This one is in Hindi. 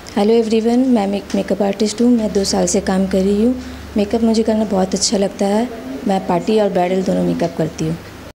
हेलो एवरीवन, मैं मेकअप आर्टिस्ट हूँ। मैं 2 साल से काम कर रही हूँ। मेकअप मुझे करना बहुत अच्छा लगता है। मैं पार्टी और ब्राइडल दोनों मेकअप करती हूँ।